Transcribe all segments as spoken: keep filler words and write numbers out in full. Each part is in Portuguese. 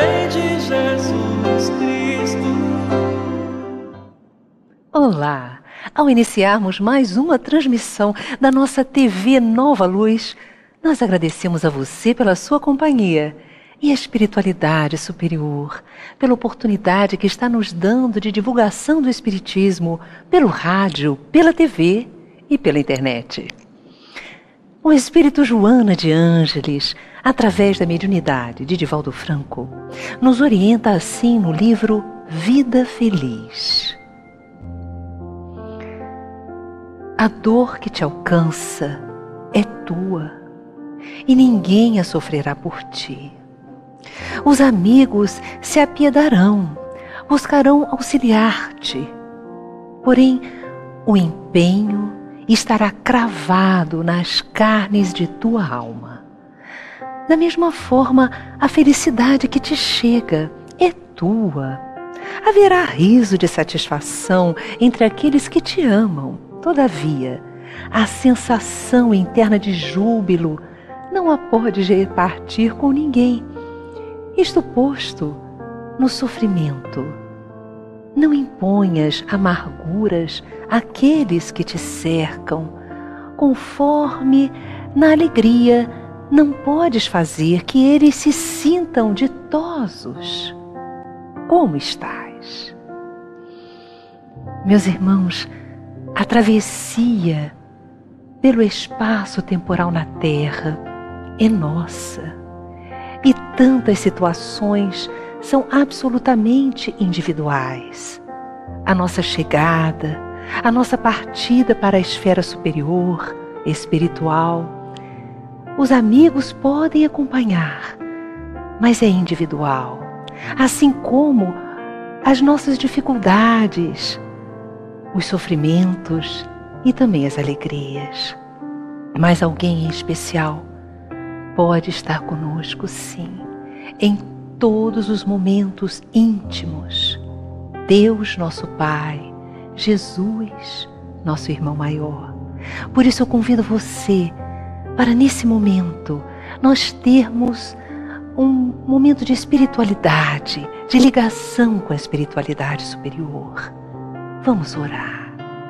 vem de Jesus Cristo. Olá! Ao iniciarmos mais uma transmissão da nossa T V Nova Luz, nós agradecemos a você pela sua companhia e a espiritualidade superior, pela oportunidade que está nos dando de divulgação do Espiritismo pelo rádio, pela T V e pela internet. O Espírito Joana de Ângeles, através da mediunidade de Divaldo Franco, nos orienta assim no livro Vida Feliz. A dor que te alcança é tua e ninguém a sofrerá por ti. Os amigos se apiedarão, buscarão auxiliar-te, porém o empenho estará cravado nas carnes de tua alma. Da mesma forma, a felicidade que te chega é tua. Haverá riso de satisfação entre aqueles que te amam. Todavia, a sensação interna de júbilo não a podes repartir com ninguém. Isto posto, no sofrimento, não imponhas amarguras àqueles que te cercam, conforme na alegria não podes fazer que eles se sintam ditosos. Como estás? Meus irmãos, a travessia pelo espaço temporal na Terra é nossa. E tantas situações são absolutamente individuais. A nossa chegada, a nossa partida para a esfera superior, espiritual. Os amigos podem acompanhar, mas é individual. Assim como as nossas dificuldades, os sofrimentos e também as alegrias. Mas alguém em especial pode estar conosco, sim, em todos os momentos íntimos. Deus, nosso Pai, Jesus, nosso irmão maior. Por isso eu convido você para, nesse momento, nós termos um momento de espiritualidade, de ligação com a espiritualidade superior. Vamos orar.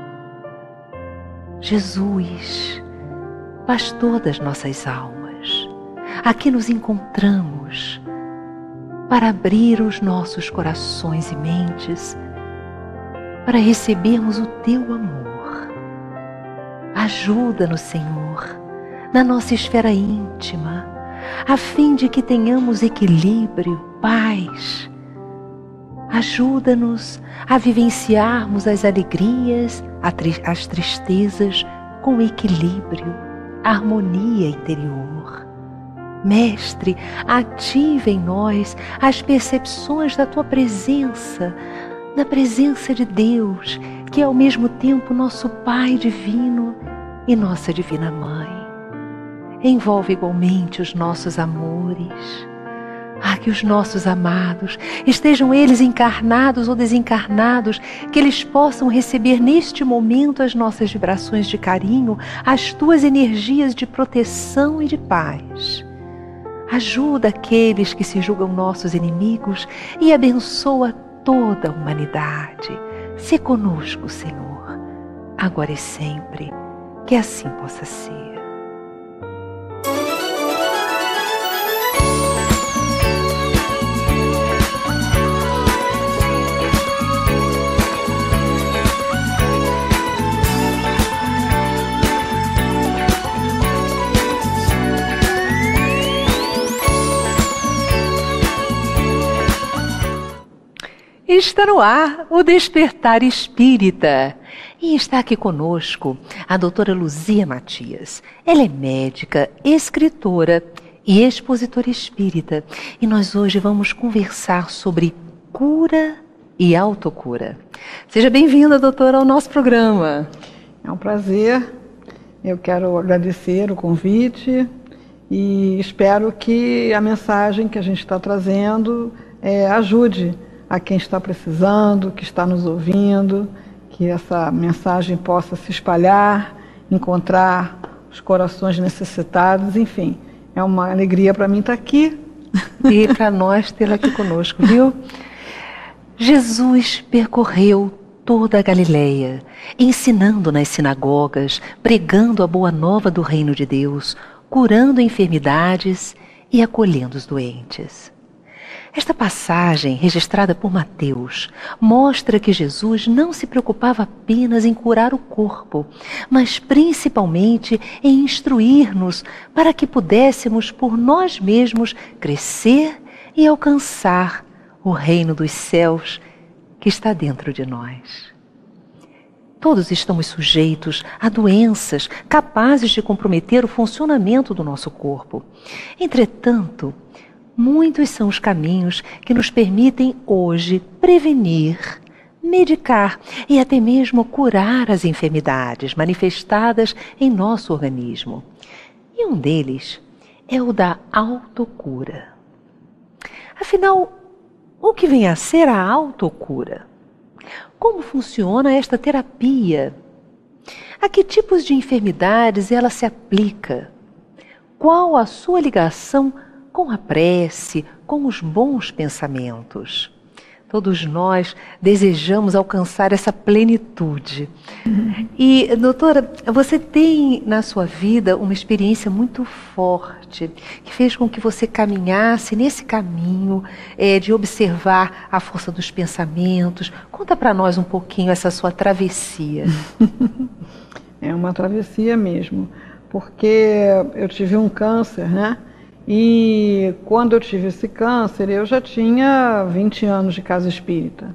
Jesus, pastor das nossas almas, aqui nos encontramos para abrir os nossos corações e mentes para recebermos o teu amor. Ajuda-nos, Senhor, na nossa esfera íntima, a fim de que tenhamos equilíbrio, paz. Ajuda-nos a vivenciarmos as alegrias, as tristezas com equilíbrio, harmonia interior. Mestre, ativa em nós as percepções da Tua presença, da presença de Deus, que é ao mesmo tempo nosso Pai divino e nossa Divina Mãe. Envolve igualmente os nossos amores. Ah, que os nossos amados, estejam eles encarnados ou desencarnados, que eles possam receber neste momento as nossas vibrações de carinho, as Tuas energias de proteção e de paz. Ajuda aqueles que se julgam nossos inimigos e abençoa toda a humanidade. Se conosco, Senhor, agora e sempre, que assim possa ser. Está no ar o Despertar Espírita. E está aqui conosco a doutora Luzia Matias. Ela é médica, escritora e expositora espírita. E nós hoje vamos conversar sobre cura e autocura. Seja bem-vinda, doutora, ao nosso programa. É um prazer. Eu quero agradecer o convite e espero que a mensagem que a gente está trazendo é, ajude a quem está precisando, que está nos ouvindo, que essa mensagem possa se espalhar, encontrar os corações necessitados, enfim. É uma alegria para mim estar aqui E para nós tê-la aqui conosco, viu? Jesus percorreu toda a Galileia, ensinando nas sinagogas, pregando a boa nova do reino de Deus, curando enfermidades e acolhendo os doentes. Esta passagem, registrada por Mateus, mostra que Jesus não se preocupava apenas em curar o corpo, mas principalmente em instruir-nos para que pudéssemos por nós mesmos crescer e alcançar o reino dos céus que está dentro de nós. Todos estamos sujeitos a doenças capazes de comprometer o funcionamento do nosso corpo. Entretanto, muitos são os caminhos que nos permitem hoje prevenir, medicar e até mesmo curar as enfermidades manifestadas em nosso organismo. E um deles é o da autocura. Afinal, o que vem a ser a autocura? Como funciona esta terapia? A que tipos de enfermidades ela se aplica? Qual a sua ligação com a prece, com os bons pensamentos? Todos nós desejamos alcançar essa plenitude. Uhum. E, doutora, você tem na sua vida uma experiência muito forte que fez com que você caminhasse nesse caminho é, de observar a força dos pensamentos. Conta para nós um pouquinho essa sua travessia. É uma travessia mesmo, porque eu tive um câncer, né? E quando eu tive esse câncer, eu já tinha vinte anos de casa espírita.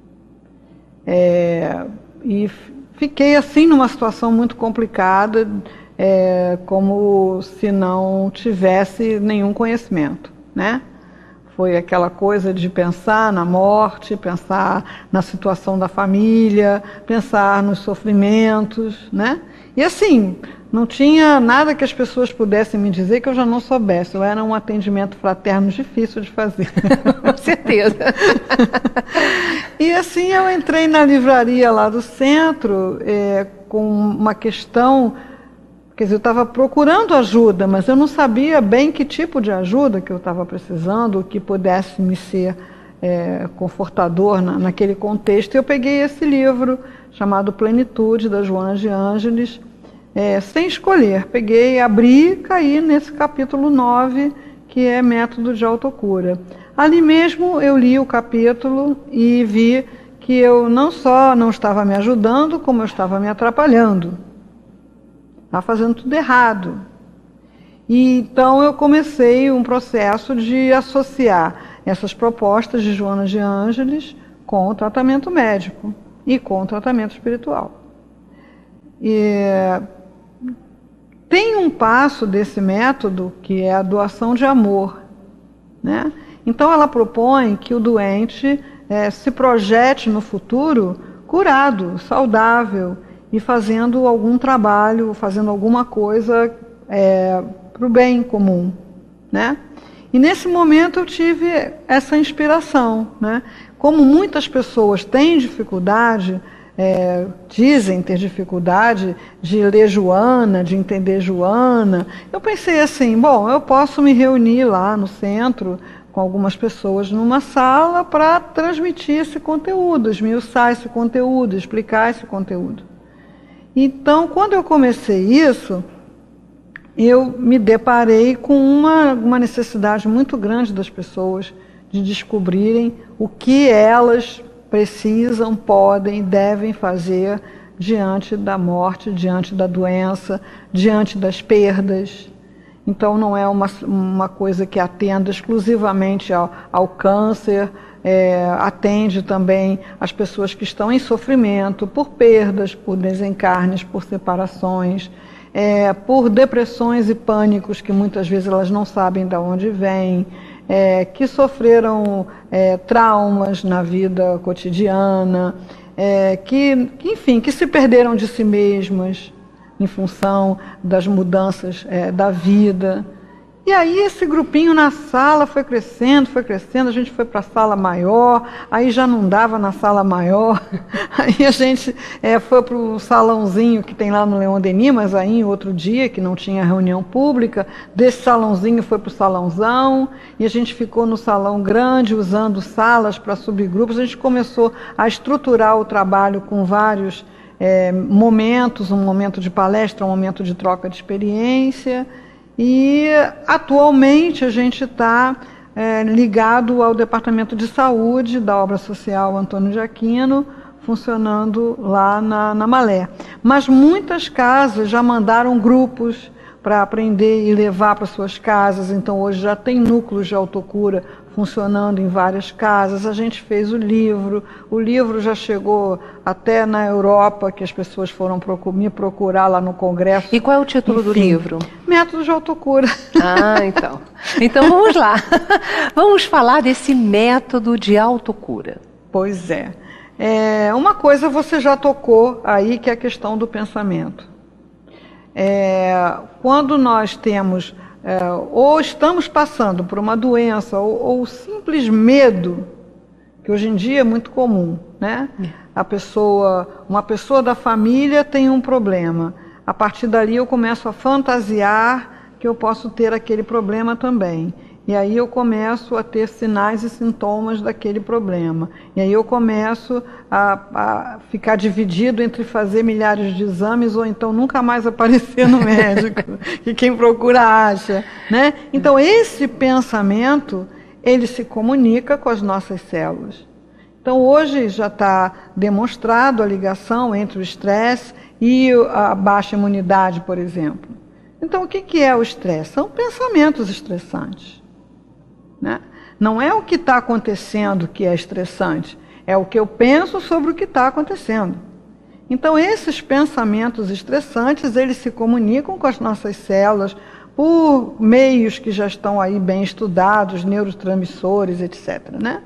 É, e fiquei assim numa situação muito complicada, é, como se não tivesse nenhum conhecimento, né? Foi aquela coisa de pensar na morte, pensar na situação da família, pensar nos sofrimentos, né? E assim, não tinha nada que as pessoas pudessem me dizer que eu já não soubesse. Eu era um atendimento fraterno difícil de fazer. Com certeza. E assim eu entrei na livraria lá do centro é, com uma questão, quer dizer, eu estava procurando ajuda, mas eu não sabia bem que tipo de ajuda que eu estava precisando, que pudesse me ser é, confortador na, naquele contexto. E eu peguei esse livro chamado Plenitude, da Joana de Ângeles, É, sem escolher, peguei, abri e caí nesse capítulo nove, que é método de autocura. Ali mesmo eu li o capítulo e vi que eu não só não estava me ajudando, como eu estava me atrapalhando. Estava fazendo tudo errado. E então eu comecei um processo de associar essas propostas de Joana de Ângeles com o tratamento médico e com o tratamento espiritual. E tem um passo desse método que é a doação de amor, né? Então ela propõe que o doente é, se projete no futuro curado, saudável e fazendo algum trabalho, fazendo alguma coisa é, para o bem comum, né? E nesse momento eu tive essa inspiração, né? Como muitas pessoas têm dificuldade, É, dizem ter dificuldade de ler Joana, de entender Joana, eu pensei assim, bom, eu posso me reunir lá no centro com algumas pessoas numa sala para transmitir esse conteúdo, esmiuçar esse conteúdo, explicar esse conteúdo. Então, quando eu comecei isso, eu me deparei com uma, uma necessidade muito grande das pessoas de descobrirem o que elas precisam, podem, devem fazer diante da morte, diante da doença, diante das perdas. Então não é uma, uma coisa que atenda exclusivamente ao, ao câncer, é, atende também as pessoas que estão em sofrimento por perdas, por desencarnes, por separações, é, por depressões e pânicos que muitas vezes elas não sabem de onde vêm, É, que sofreram é, traumas na vida cotidiana, é, que, que, enfim, que se perderam de si mesmas em função das mudanças é, da vida. E aí esse grupinho na sala foi crescendo, foi crescendo, a gente foi para a sala maior, aí já não dava na sala maior, aí a gente é, foi para o salãozinho que tem lá no Leon Denis, mas aí outro dia, que não tinha reunião pública, desse salãozinho foi para o salãozão, e a gente ficou no salão grande, usando salas para subgrupos, a gente começou a estruturar o trabalho com vários é, momentos, um momento de palestra, um momento de troca de experiência. E atualmente a gente está é, ligado ao Departamento de Saúde da Obra Social Antônio de Aquino, funcionando lá na, na Malé. Mas muitas casas já mandaram grupos para aprender e levar para suas casas, então hoje já tem núcleos de autocura funcionando em várias casas. A gente fez o livro, o livro já chegou até na Europa, que as pessoas foram procu- me procurar lá no Congresso. E qual é o título Enfim, do livro? Métodos de autocura. Ah, então. Então vamos lá. Vamos falar desse método de autocura. Pois é. é. Uma coisa você já tocou aí, que é a questão do pensamento. É, quando nós temos... É, ou estamos passando por uma doença, ou, ou simples medo, que hoje em dia é muito comum, né? A pessoa, uma pessoa da família tem um problema. A partir dali eu começo a fantasiar que eu posso ter aquele problema também. E aí eu começo a ter sinais e sintomas daquele problema. E aí eu começo a, a ficar dividido entre fazer milhares de exames ou então nunca mais aparecer no médico, que quem procura acha, né? Então esse pensamento, ele se comunica com as nossas células. Então hoje já está demonstrado a ligação entre o estresse e a baixa imunidade, por exemplo. Então o que, que é o estresse? São pensamentos estressantes. Né? Não é o que está acontecendo que é estressante, é o que eu penso sobre o que está acontecendo. Então esses pensamentos estressantes, eles se comunicam com as nossas células por meios que já estão aí bem estudados, neurotransmissores, etcétera. Né?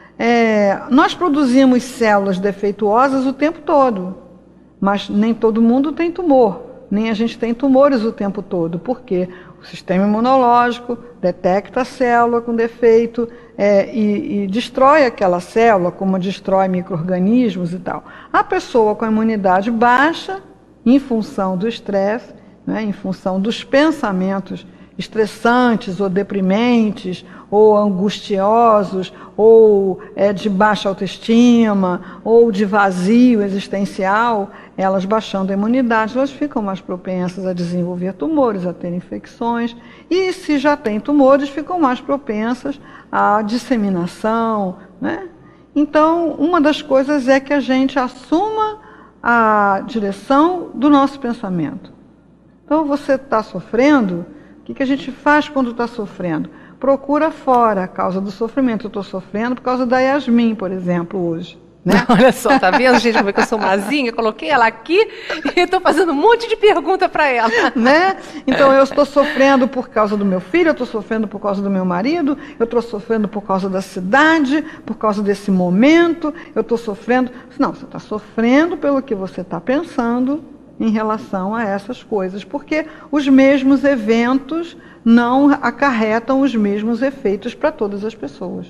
É, nós produzimos células defeituosas o tempo todo, mas nem todo mundo tem tumor, nem a gente tem tumores o tempo todo. Por quê? O sistema imunológico detecta a célula com defeito é, e, e destrói aquela célula, como destrói micro-organismos e tal. A pessoa com a imunidade baixa, em função do estresse, né, em função dos pensamentos estressantes ou deprimentes, ou angustiosos, ou é, de baixa autoestima, ou de vazio existencial, elas baixando a imunidade, elas ficam mais propensas a desenvolver tumores, a ter infecções, e se já tem tumores, ficam mais propensas à disseminação, né? Então, uma das coisas é que a gente assuma a direção do nosso pensamento. Então, você está sofrendo, o que, que a gente faz quando está sofrendo? Procura fora a causa do sofrimento. Eu estou sofrendo por causa da Yasmin, por exemplo, hoje. Né? Olha só, tá vendo, gente, como é que eu sou mazinha? Eu coloquei ela aqui e estou fazendo um monte de pergunta para ela. Né? Então, eu estou sofrendo por causa do meu filho, eu estou sofrendo por causa do meu marido, eu estou sofrendo por causa da cidade, por causa desse momento, eu estou sofrendo... Não, você está sofrendo pelo que você está pensando em relação a essas coisas, porque os mesmos eventos não acarretam os mesmos efeitos para todas as pessoas.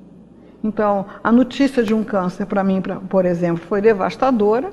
Então, a notícia de um câncer, para mim, pra, por exemplo, foi devastadora.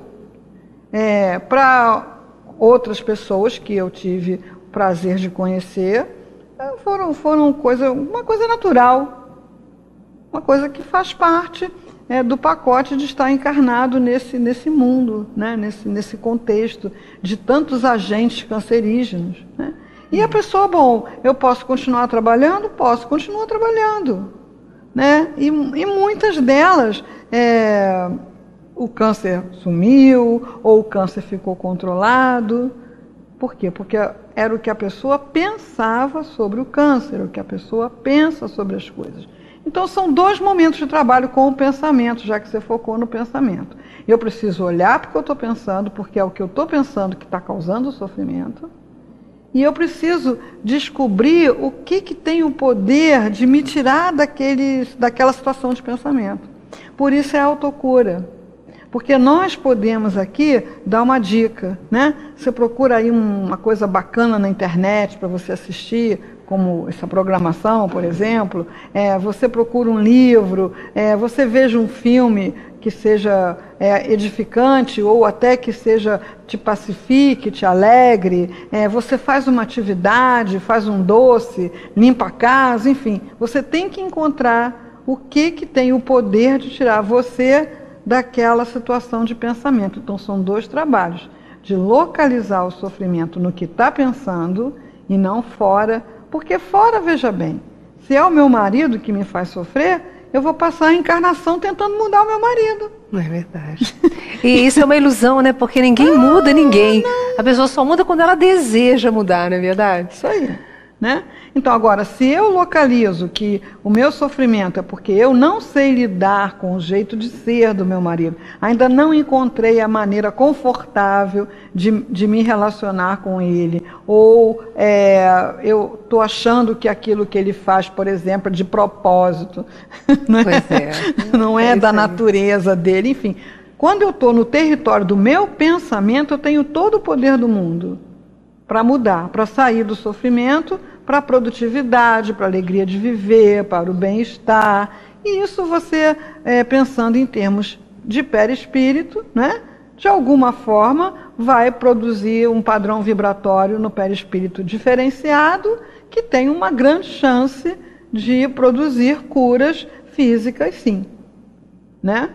É, para outras pessoas que eu tive o prazer de conhecer, foram, foram coisa, uma coisa natural, uma coisa que faz parte é, do pacote de estar encarnado nesse, nesse mundo, né? nesse, nesse contexto de tantos agentes cancerígenos. Né? E a pessoa, bom, eu posso continuar trabalhando? Posso, continuar trabalhando. Né? E, e muitas delas, é, o câncer sumiu, ou o câncer ficou controlado. Por quê? Porque era o que a pessoa pensava sobre o câncer, o que a pessoa pensa sobre as coisas. Então são dois momentos de trabalho com o pensamento, já que você focou no pensamento. Eu preciso olhar para o que eu estou pensando, porque é o que eu estou pensando que está causando o sofrimento. E eu preciso descobrir o que, que tem o poder de me tirar daquele, daquela situação de pensamento. Por isso é a autocura. Porque nós podemos aqui dar uma dica, né? Você procura aí uma coisa bacana na internet para você assistir, como essa programação, por exemplo, é, você procura um livro, é, você veja um filme que seja é, edificante ou até que seja te pacifique, te alegre, é, você faz uma atividade, faz um doce, limpa a casa, enfim, você tem que encontrar o que, que tem o poder de tirar você daquela situação de pensamento. Então são dois trabalhos, de localizar o sofrimento no que está pensando e não fora, porque fora, veja bem, se é o meu marido que me faz sofrer, eu vou passar a encarnação tentando mudar o meu marido. Não é verdade. E isso é uma ilusão, né? Porque ninguém ah, muda ninguém. Não. A pessoa só muda quando ela deseja mudar, não é verdade? Isso aí, né? Então, agora, se eu localizo que o meu sofrimento é porque eu não sei lidar com o jeito de ser do meu marido, ainda não encontrei a maneira confortável de, de me relacionar com ele, ou é, eu estou achando que aquilo que ele faz, por exemplo, é de propósito, não é, pois é. não é, é da natureza dele, enfim. Quando eu estou no território do meu pensamento, eu tenho todo o poder do mundo para mudar, para sair do sofrimento, para a produtividade, para a alegria de viver, para o bem-estar. E isso você, é, pensando em termos de perispírito, né, de alguma forma vai produzir um padrão vibratório no perispírito diferenciado que tem uma grande chance de produzir curas físicas, sim. Né?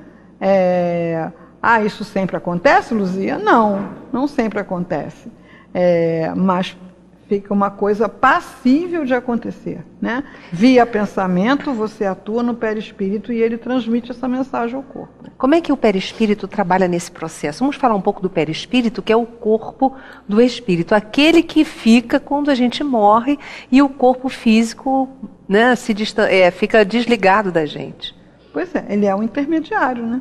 É... Ah, isso sempre acontece, Luzia? Não, não sempre acontece. É... Mas fica uma coisa passível de acontecer, né? Via pensamento, você atua no perispírito e ele transmite essa mensagem ao corpo. Como é que o perispírito trabalha nesse processo? Vamos falar um pouco do perispírito, que é o corpo do espírito, aquele que fica quando a gente morre e o corpo físico, né, se distan- é, fica desligado da gente. Pois é, ele é um intermediário, né?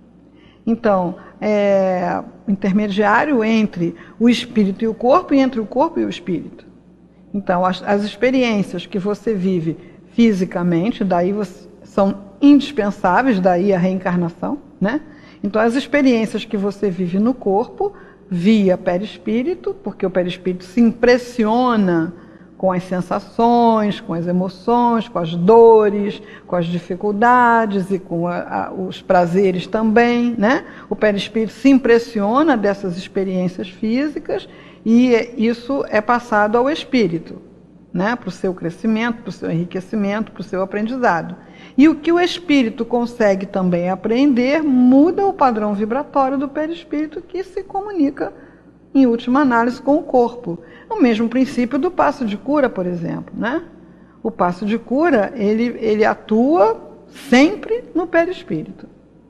Então, é o intermediário entre o espírito e o corpo e entre o corpo e o espírito. Então, as, as experiências que você vive fisicamente, daí você, são indispensáveis, daí a reencarnação, né? Então, as experiências que você vive no corpo, via perispírito, porque o perispírito se impressiona com as sensações, com as emoções, com as dores, com as dificuldades e com a, a, os prazeres também, né? O perispírito se impressiona dessas experiências físicas e isso é passado ao espírito, né? Para o seu crescimento, para o seu enriquecimento, para o seu aprendizado. E o que o espírito consegue também aprender muda o padrão vibratório do perispírito que se comunica, em última análise, com o corpo. O mesmo princípio do passo de cura, por exemplo, né? O passo de cura, ele, ele atua sempre no perispírito.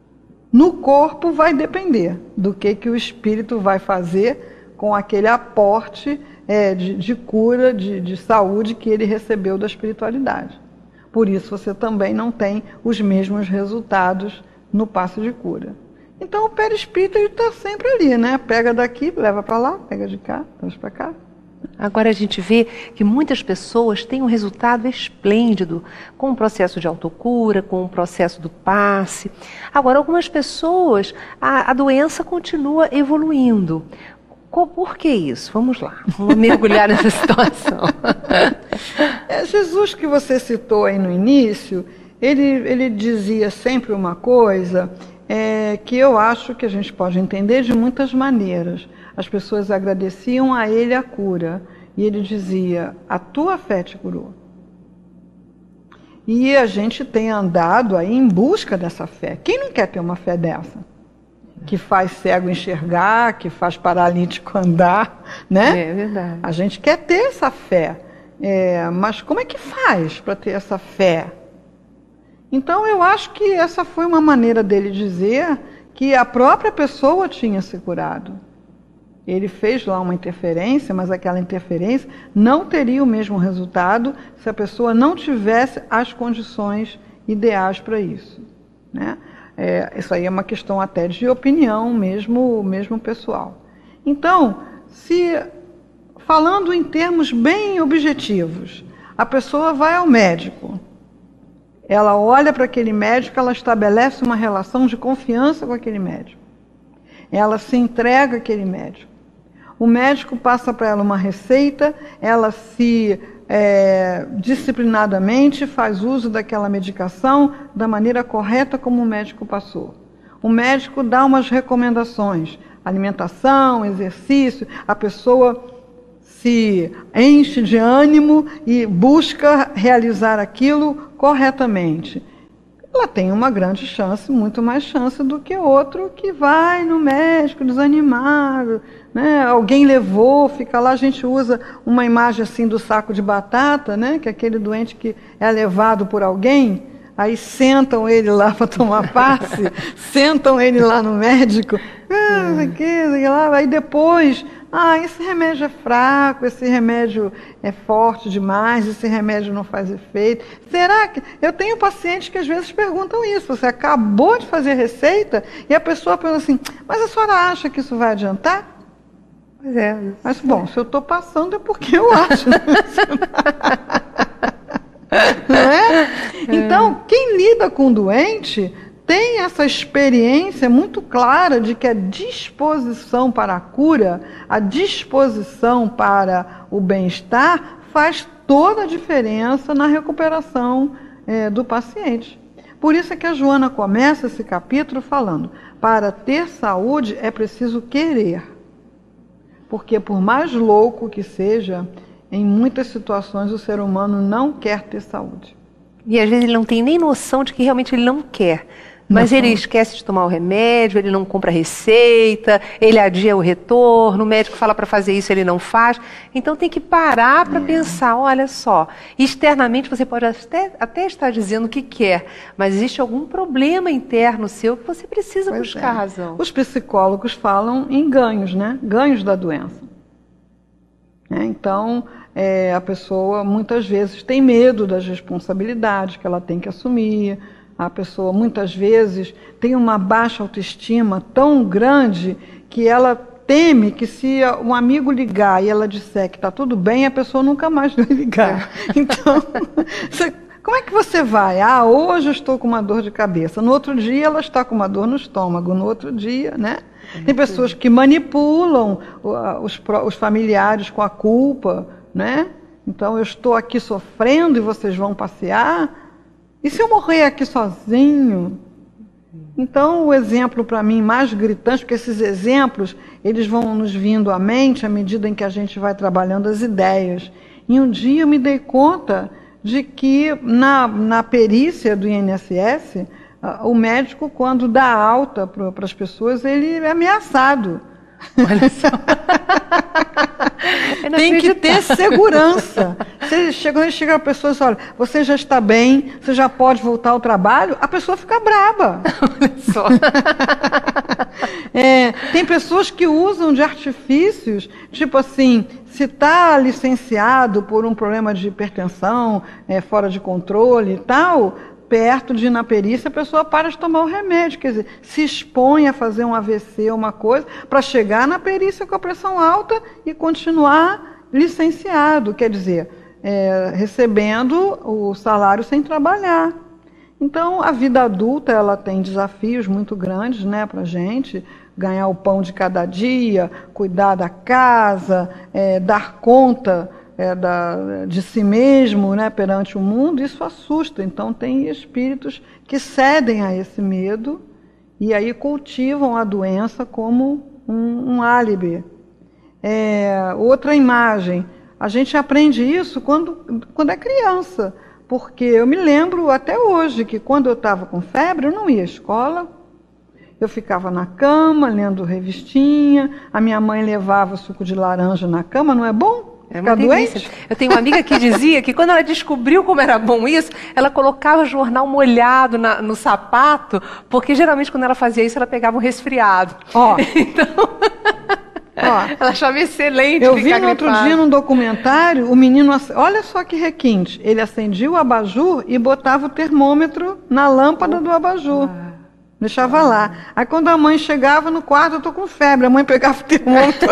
No corpo vai depender do que, que o espírito vai fazer com aquele aporte é, de, de cura, de, de saúde que ele recebeu da espiritualidade. Por isso você também não tem os mesmos resultados no passo de cura. Então o perispírito está sempre ali, né? Pega daqui, leva para lá, pega de cá, traz para cá. Agora a gente vê que muitas pessoas têm um resultado esplêndido com o processo de autocura, com o processo do passe. Agora, algumas pessoas, a, a doença continua evoluindo. Por que isso? Vamos lá, vamos mergulhar nessa situação. É, Jesus, que você citou aí no início, ele, ele dizia sempre uma coisa é, que eu acho que a gente pode entender de muitas maneiras. As pessoas agradeciam a ele a cura. E ele dizia, a tua fé te curou. E a gente tem andado aí em busca dessa fé. Quem não quer ter uma fé dessa? Que faz cego enxergar, que faz paralítico andar, né? É verdade. A gente quer ter essa fé. É, mas como é que faz para ter essa fé? Então eu acho que essa foi uma maneira dele dizer que a própria pessoa tinha se curado. Ele fez lá uma interferência, mas aquela interferência não teria o mesmo resultado se a pessoa não tivesse as condições ideais para isso, né? É, isso aí é uma questão até de opinião mesmo, mesmo pessoal. Então, se falando em termos bem objetivos, a pessoa vai ao médico, ela olha para aquele médico, ela estabelece uma relação de confiança com aquele médico, ela se entrega àquele médico. O médico passa para ela uma receita, ela se é, disciplinadamente faz uso daquela medicação da maneira correta como o médico passou. O médico dá umas recomendações, alimentação, exercício, a pessoa se enche de ânimo e busca realizar aquilo corretamente. Ela tem uma grande chance, muito mais chance do que outro que vai no médico desanimado, né? Alguém levou, fica lá, a gente usa uma imagem assim do saco de batata, né? Que é aquele doente que é levado por alguém, aí sentam ele lá para tomar passe, sentam ele lá no médico, ah, não sei o que, sei lá, aí depois, ah, esse remédio é fraco, esse remédio é forte demais, esse remédio não faz efeito. Será que... Eu tenho pacientes que às vezes perguntam isso, você acabou de fazer receita e a pessoa pergunta assim, mas a senhora acha que isso vai adiantar? Pois é. Mas, bom, se eu estou passando é porque eu acho. Não é? Então, quem lida com o doente tem essa experiência muito clara de que a disposição para a cura, a disposição para o bem-estar faz toda a diferença na recuperação é, do paciente. Por isso é que a Joana começa esse capítulo falando, para ter saúde é preciso querer. Porque por mais louco que seja, em muitas situações o ser humano não quer ter saúde. E às vezes ele não tem nem noção de que realmente ele não quer. Mas não. Ele esquece de tomar o remédio, ele não compra receita, ele adia o retorno, o médico fala para fazer isso, ele não faz. Então tem que parar para é. pensar, olha só, externamente você pode até, até estar dizendo o que quer, mas existe algum problema interno seu que você precisa pois buscar é. razão. Os psicólogos falam em ganhos, né? Ganhos da doença. É, então, é, a pessoa muitas vezes tem medo das responsabilidades que ela tem que assumir. A pessoa muitas vezes tem uma baixa autoestima tão grande que ela teme que se um amigo ligar e ela disser que está tudo bem, a pessoa nunca mais vai ligar. Então, você, como é que você vai? Ah, hoje eu estou com uma dor de cabeça. No outro dia ela está com uma dor no estômago. No outro dia, né? Tem pessoas que manipulam os, os familiares com a culpa, né? Então, eu estou aqui sofrendo e vocês vão passear. E se eu morrer aqui sozinho? Então, o exemplo para mim mais gritante, porque esses exemplos, eles vão nos vindo à mente à medida em que a gente vai trabalhando as ideias. E um dia eu me dei conta de que na, na perícia do I N S S, o médico, quando dá alta para as pessoas, ele é ameaçado. Olha só. Tem que ter segurança. Se ele chega, ele chega a pessoa e diz, olha, você já está bem, você já pode voltar ao trabalho, a pessoa fica braba. Olha só. É, tem pessoas que usam de artifícios, tipo assim, se está licenciado por um problema de hipertensão, é, fora de controle e tal, perto de ir na perícia, a pessoa para de tomar o remédio, quer dizer, se expõe a fazer um A V C, uma coisa, para chegar na perícia com a pressão alta e continuar licenciado, quer dizer, é, recebendo o salário sem trabalhar. Então, a vida adulta, ela tem desafios muito grandes, né, para a gente, ganhar o pão de cada dia, cuidar da casa, é, dar conta É, da, de si mesmo, né, perante o mundo, isso assusta. Então tem espíritos que cedem a esse medo e aí cultivam a doença como um, um álibi. É, outra imagem, a gente aprende isso quando, quando é criança, porque eu me lembro até hoje que quando eu estava com febre, eu não ia à escola, eu ficava na cama lendo revistinha, a minha mãe levava suco de laranja na cama, não é bom? É uma delícia. Eu tenho uma amiga que dizia que quando ela descobriu como era bom isso, ela colocava jornal molhado na, no sapato, porque geralmente quando ela fazia isso, ela pegava um resfriado. Ó. Então, ó, ela achava excelente. Eu vi no outro dia num documentário, o menino, olha só que requinte, ele acendia o abajur e botava o termômetro na lâmpada do abajur. Ah. Deixava ah. lá. Aí quando a mãe chegava no quarto, eu tô com febre, a mãe pegava o termômetro.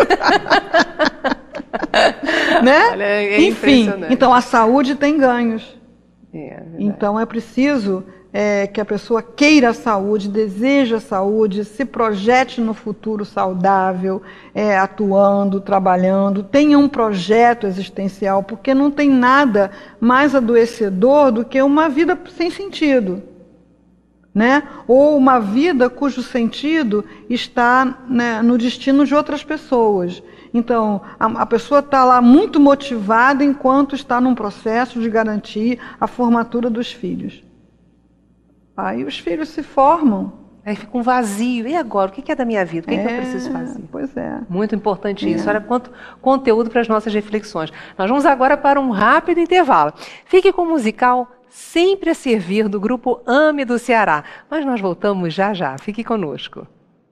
Né? Olha, é Enfim, então a saúde tem ganhos. É, então é preciso é, que a pessoa queira a saúde, deseja a saúde, se projete no futuro saudável, é, atuando, trabalhando, tenha um projeto existencial, porque não tem nada mais adoecedor do que uma vida sem sentido. Né? Ou uma vida cujo sentido está, né, no destino de outras pessoas. Então, a, a pessoa está lá muito motivada enquanto está num processo de garantir a formatura dos filhos. Aí os filhos se formam. Aí fica um vazio. E agora? O que é da minha vida? O que é, é que eu preciso fazer? Pois é. Muito importante isso. É. Olha quanto conteúdo para as nossas reflexões. Nós vamos agora para um rápido intervalo. Fique com o musical Sempre a Servir, do grupo AME do Ceará. Mas nós voltamos já já. Fique conosco.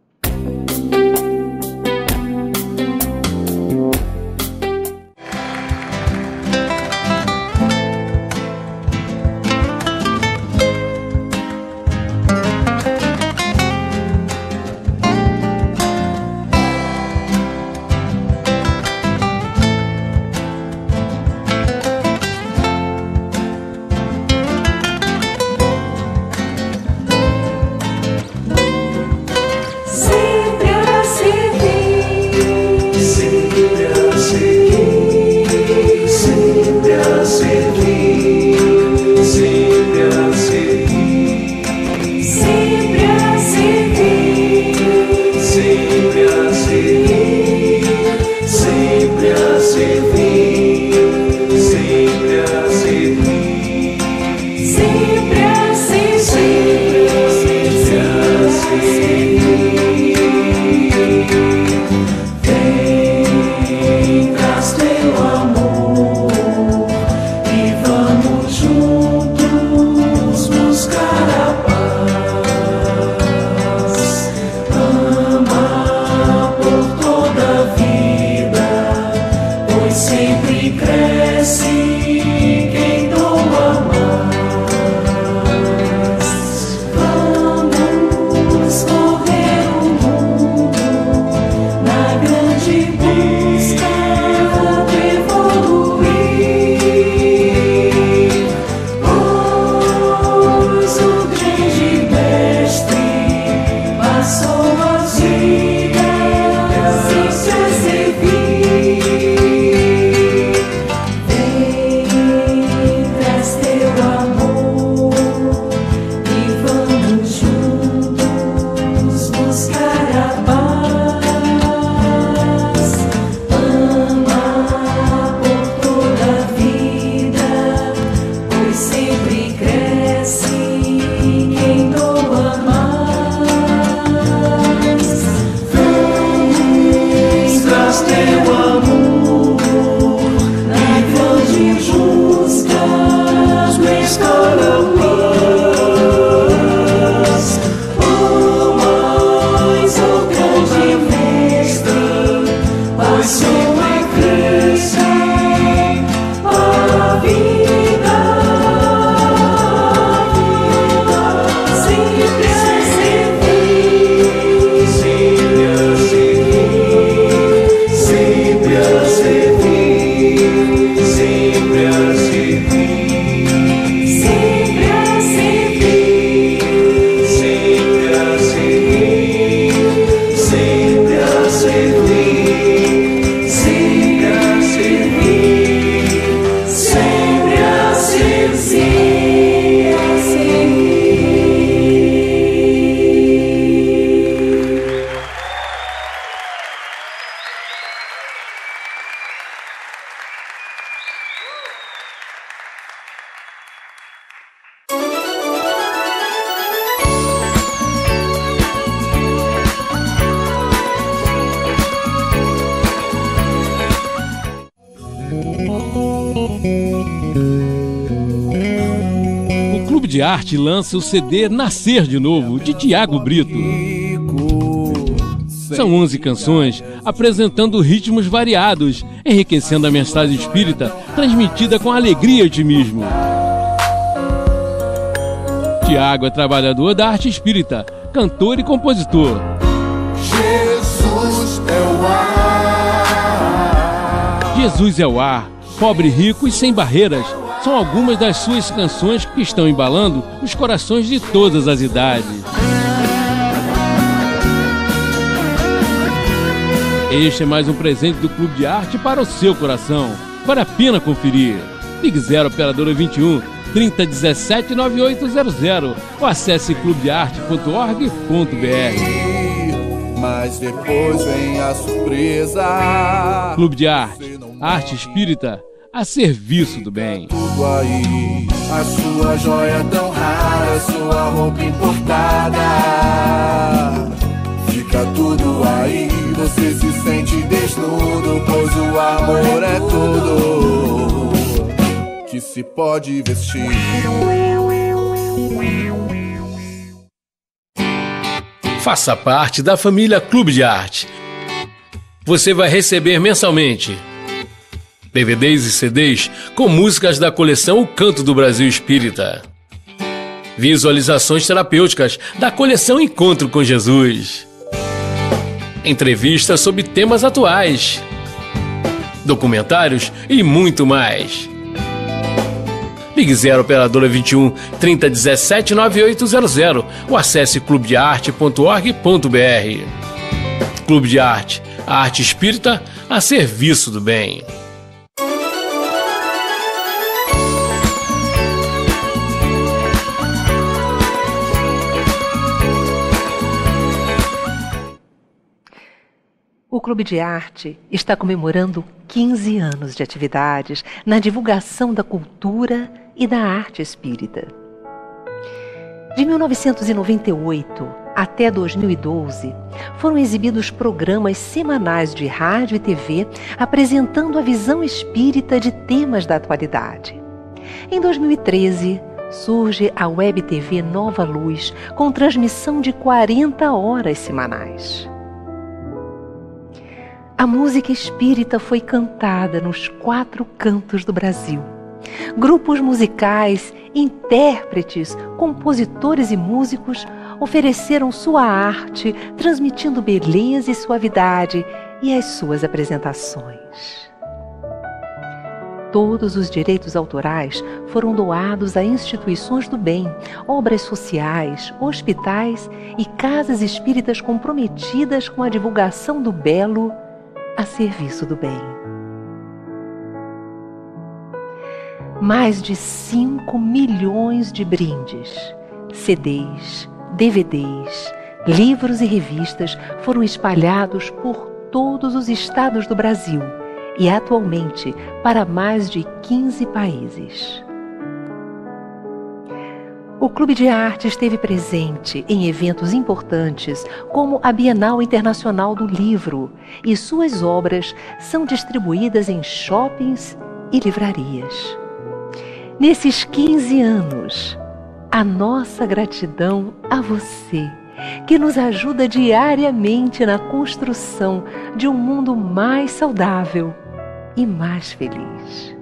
de Arte lança o C D Nascer de Novo, de Tiago Brito. São onze canções apresentando ritmos variados, enriquecendo a mensagem espírita, transmitida com alegria e otimismo. Tiago é trabalhador da arte espírita, cantor e compositor. Jesus é o ar. Jesus é o ar, pobre, rico e sem barreiras, são algumas das suas canções que estão embalando os corações de todas as idades. Este é mais um presente do Clube de Arte para o seu coração. Vale a pena conferir. Ligue zero Operadora vinte e um, trinta, dezessete, noventa e oito zero zero ou acesse clube de arte ponto org ponto br. Mas depois vem a surpresa. Clube de Arte, arte espírita a serviço do bem. Tudo aí, a sua joia tão rara, sua roupa importada. Fica tudo aí, você se sente desnudo, pois o amor é tudo que se pode vestir. Faça parte da família Clube de Arte. Você vai receber mensalmente D V Ds e C Ds com músicas da coleção O Canto do Brasil Espírita, visualizações terapêuticas da coleção Encontro com Jesus, entrevistas sobre temas atuais, documentários e muito mais. Ligue zero Operadora vinte e um, trinta, dezessete, noventa e oito zero zero ou acesse clube de arte ponto org ponto br. Clube de Arte, a arte espírita a serviço do bem. O Clube de Arte está comemorando quinze anos de atividades na divulgação da cultura e da arte espírita. De mil novecentos e noventa e oito até dois mil e doze, foram exibidos programas semanais de rádio e T V apresentando a visão espírita de temas da atualidade. Em dois mil e treze, surge a Web T V Nova Luz, com transmissão de quarenta horas semanais. A música espírita foi cantada nos quatro cantos do Brasil. Grupos musicais, intérpretes, compositores e músicos ofereceram sua arte, transmitindo beleza e suavidade e as suas apresentações. Todos os direitos autorais foram doados a instituições do bem, obras sociais, hospitais e casas espíritas comprometidas com a divulgação do belo a serviço do bem. Mais de cinco milhões de brindes, C Ds, D V Ds, livros e revistas foram espalhados por todos os estados do Brasil e atualmente para mais de quinze países. O Clube de Arte esteve presente em eventos importantes como a Bienal Internacional do Livro, e suas obras são distribuídas em shoppings e livrarias. Nesses quinze anos, a nossa gratidão a você, que nos ajuda diariamente na construção de um mundo mais saudável e mais feliz.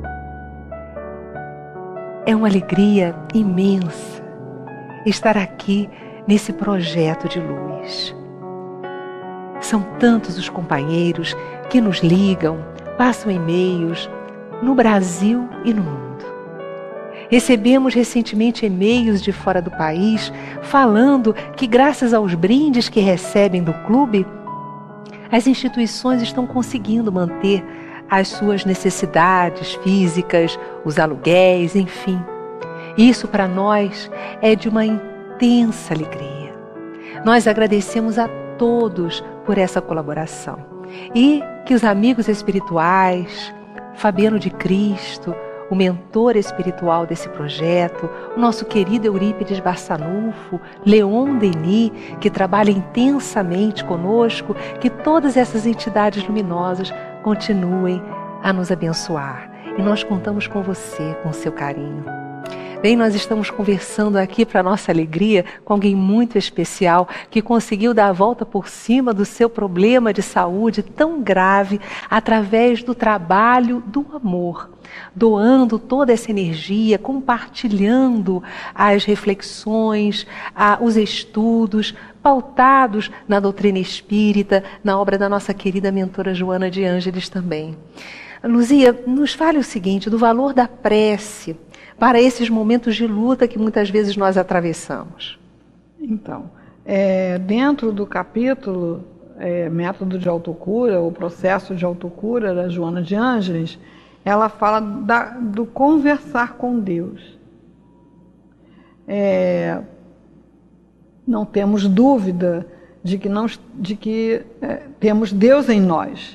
É uma alegria imensa estar aqui nesse projeto de luz. São tantos os companheiros que nos ligam, passam e-mails no Brasil e no mundo. Recebemos recentemente e-mails de fora do país falando que, graças aos brindes que recebem do clube, as instituições estão conseguindo manter as suas necessidades físicas, os aluguéis, enfim. Isso para nós é de uma intensa alegria. Nós agradecemos a todos por essa colaboração. E que os amigos espirituais, Fabiano de Cristo, o mentor espiritual desse projeto, o nosso querido Eurípides Barçanufo, Leon Denis, que trabalha intensamente conosco, que todas essas entidades luminosas continuem a nos abençoar. E nós contamos com você, com o seu carinho. Bem, nós estamos conversando aqui, para nossa alegria, com alguém muito especial que conseguiu dar a volta por cima do seu problema de saúde tão grave através do trabalho do amor, doando toda essa energia, compartilhando as reflexões, os estudos, pautados na doutrina espírita, na obra da nossa querida mentora Joana de Ângeles também. Luzia, nos fale o seguinte, do valor da prece para esses momentos de luta que muitas vezes nós atravessamos. Então, é, dentro do capítulo é, Método de Autocura, o processo de autocura da Joana de Ângeles, ela fala da, do conversar com Deus. É, não temos dúvida de que, não, de que é, temos Deus em nós.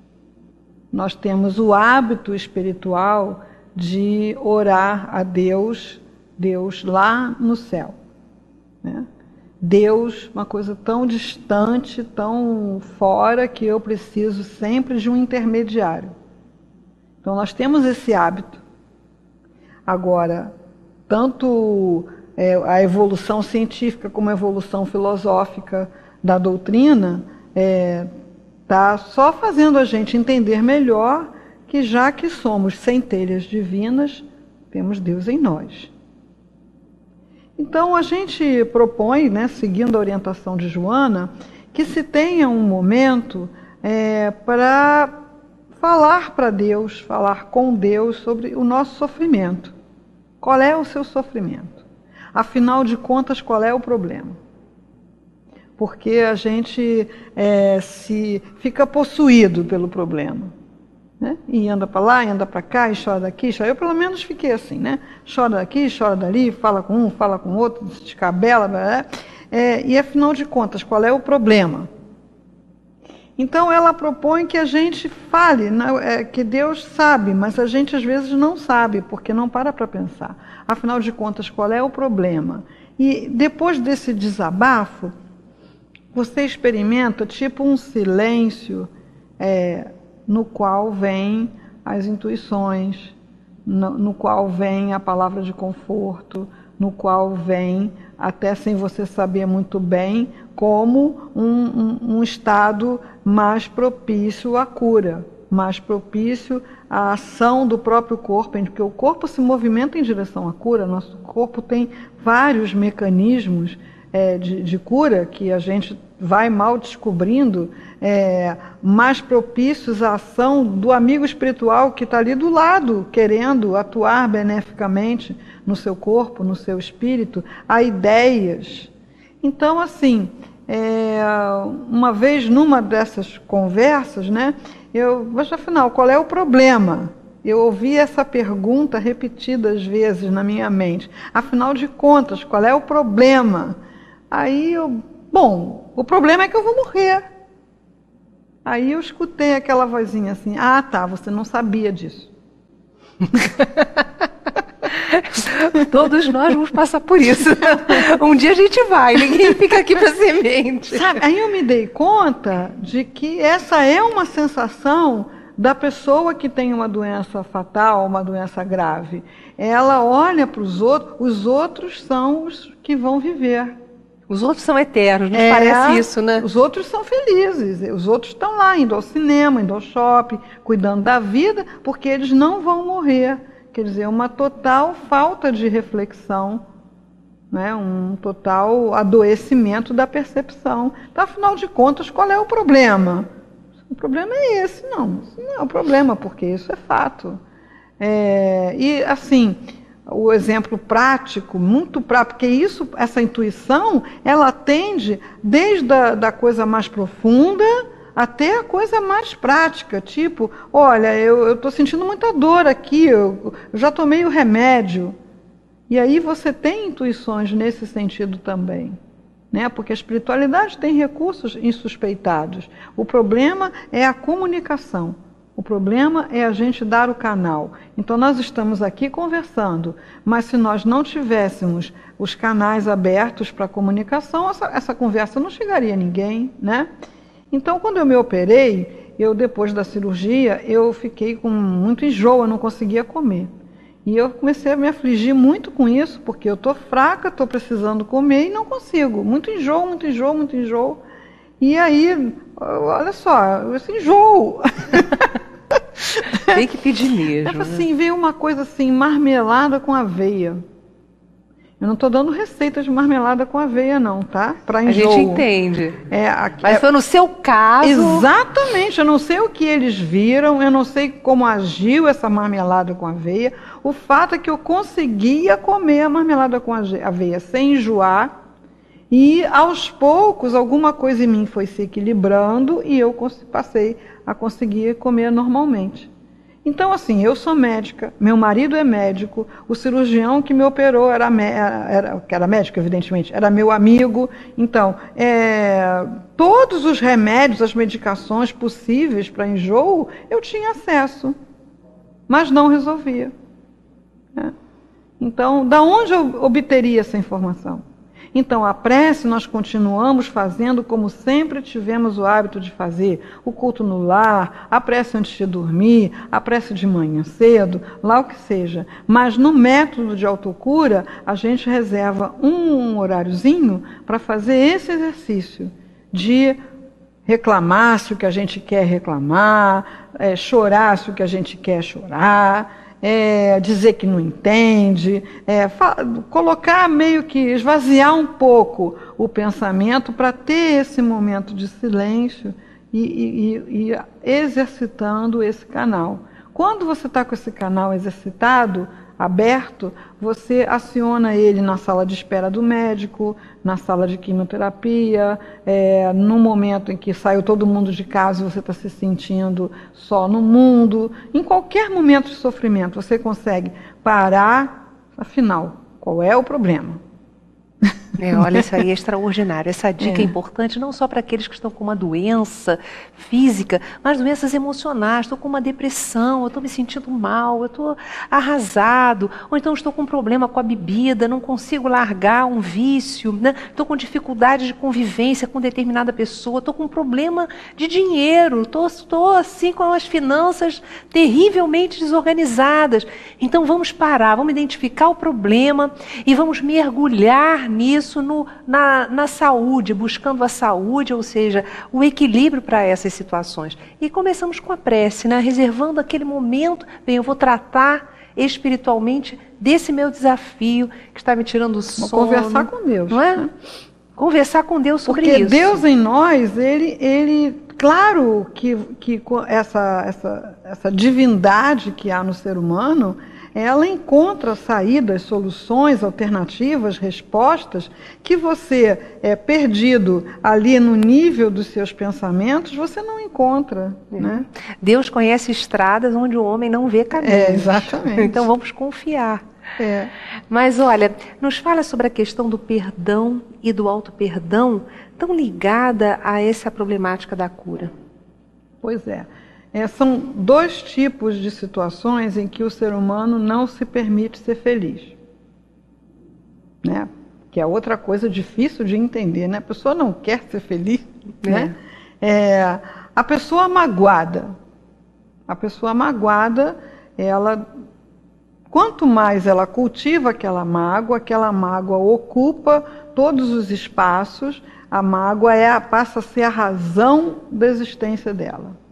Nós temos o hábito espiritual de orar a Deus, Deus lá no céu, né? Deus, uma coisa tão distante, tão fora, que eu preciso sempre de um intermediário. Então nós temos esse hábito. Agora, tanto é, a evolução científica como a evolução filosófica da doutrina está é, só fazendo a gente entender melhor que, já que somos centelhas divinas, temos Deus em nós. Então a gente propõe, né, seguindo a orientação de Joana, que se tenha um momento é, para falar para Deus, falar com Deus sobre o nosso sofrimento. Qual é o seu sofrimento? Afinal de contas, qual é o problema? Porque a gente é, se fica possuído pelo problema, né? E anda para lá, e anda para cá, e chora daqui, chora. Eu pelo menos fiquei assim, né? Chora daqui, chora dali, fala com um, fala com o outro, se descabela, blá, blá. É, e afinal de contas, qual é o problema? Então ela propõe que a gente fale, né, que Deus sabe, mas a gente às vezes não sabe, porque não para para pensar. Afinal de contas, qual é o problema? E depois desse desabafo, você experimenta tipo um silêncio é, no qual vem as intuições, no, no qual vem a palavra de conforto, no qual vem, até sem você saber muito bem, como um, um, um estado mais propício à cura, mais propício à ação do próprio corpo, porque o corpo se movimenta em direção à cura. Nosso corpo tem vários mecanismos é, de, de cura que a gente vai mal descobrindo, é, mais propícios à ação do amigo espiritual que está ali do lado, querendo atuar beneficamente no seu corpo, no seu espírito, a ideias. Então, assim, é, uma vez numa dessas conversas, né, eu, mas afinal, qual é o problema? Eu ouvi essa pergunta repetidas vezes na minha mente. Afinal de contas, qual é o problema? Aí eu, bom, o problema é que eu vou morrer. Aí eu escutei aquela vozinha assim, ah tá, você não sabia disso. Todos nós vamos passar por isso. Um dia a gente vai, ninguém fica aqui para semente. Sabe, aí eu me dei conta de que essa é uma sensação da pessoa que tem uma doença fatal, uma doença grave. Ela olha para os outros, os outros são os que vão viver. Os outros são eternos, nos é, parece isso, né? Os outros são felizes, os outros estão lá, indo ao cinema, indo ao shopping, cuidando da vida, porque eles não vão morrer. Quer dizer, uma total falta de reflexão, né? Um total adoecimento da percepção. Então, afinal de contas, qual é o problema? O problema é esse, não. Isso não é o problema, porque isso é fato. É, e, assim, o exemplo prático, muito prático, porque isso, essa intuição, ela atende desde a da coisa mais profunda até a coisa mais prática, tipo, olha, eu estou sentindo muita dor aqui, eu, eu já tomei o remédio. E aí você tem intuições nesse sentido também, né? Porque a espiritualidade tem recursos insuspeitados. O problema é a comunicação. O problema é a gente dar o canal. Então nós estamos aqui conversando, mas se nós não tivéssemos os canais abertos para a comunicação, essa, essa conversa não chegaria a ninguém, né? Então, quando eu me operei, eu depois da cirurgia, eu fiquei com muito enjoo, eu não conseguia comer. E eu comecei a me afligir muito com isso, porque eu estou fraca, estou precisando comer e não consigo. Muito enjoo, muito enjoo, muito enjoo. E aí, olha só, esse enjoo. Tem que pedir mesmo. É assim, veio uma coisa assim, marmelada com aveia. Eu não estou dando receita de marmelada com aveia, não, tá? Para enjoo. A gente entende. É, a, Mas é, foi no seu caso... Exatamente. Eu não sei o que eles viram, eu não sei como agiu essa marmelada com aveia. O fato é que eu conseguia comer a marmelada com aveia sem enjoar. E, aos poucos, alguma coisa em mim foi se equilibrando e eu passei a conseguir comer normalmente. Então, assim, eu sou médica, meu marido é médico, o cirurgião que me operou era, era, era médico, evidentemente, era meu amigo. Então, é, todos os remédios, as medicações possíveis para enjoo, eu tinha acesso, mas não resolvia. Né? Então, da onde eu obteria essa informação? Então, a prece nós continuamos fazendo como sempre tivemos o hábito de fazer. O culto no lar, a prece antes de dormir, a prece de manhã cedo, lá o que seja. Mas no método de autocura, a gente reserva um horáriozinho para fazer esse exercício de reclamar se o que a gente quer reclamar, é, chorar se o que a gente quer chorar, É, dizer que não entende, é, colocar meio que esvaziar um pouco o pensamento para ter esse momento de silêncio e, e, e exercitando esse canal. Quando você está com esse canal exercitado, aberto, você aciona ele na sala de espera do médico, na sala de quimioterapia, é, no momento em que saiu todo mundo de casa e você está se sentindo só no mundo. Em qualquer momento de sofrimento, você consegue parar, afinal, qual é o problema? É, olha, isso aí é extraordinário. Essa dica é, é importante não só para aqueles que estão com uma doença física, mas doenças emocionais. Estou com uma depressão, eu estou me sentindo mal, eu estou arrasado, ou então estou com um problema com a bebida, não consigo largar um vício, né? Estou com dificuldade de convivência com determinada pessoa, estou com um problema de dinheiro, estou, estou assim com as finanças terrivelmente desorganizadas. Então vamos parar, vamos identificar o problema e vamos mergulhar nisso no, na, na saúde, buscando a saúde, ou seja, o equilíbrio para essas situações. E começamos com a prece, né? Reservando aquele momento, bem, eu vou tratar espiritualmente desse meu desafio que está me tirando o sono. Vou conversar com Deus. Não é? Né? Conversar com Deus sobre Porque isso. Porque Deus em nós, ele, ele claro que, que essa, essa, essa divindade que há no ser humano, ela encontra saídas, soluções, alternativas, respostas que você, é, perdido ali no nível dos seus pensamentos, você não encontra. É. Né? Deus conhece estradas onde o homem não vê caminhos. É, exatamente. Então vamos confiar. É. Mas olha, nos fala sobre a questão do perdão e do auto-perdão, tão ligada a essa problemática da cura. Pois é. É, são dois tipos de situações em que o ser humano não se permite ser feliz. Né? Que é outra coisa difícil de entender. Né? A pessoa não quer ser feliz. É. Né? É, a pessoa magoada. A pessoa magoada, ela, quanto mais ela cultiva aquela mágoa, aquela mágoa ocupa todos os espaços, a mágoa é, passa a ser a razão da existência dela.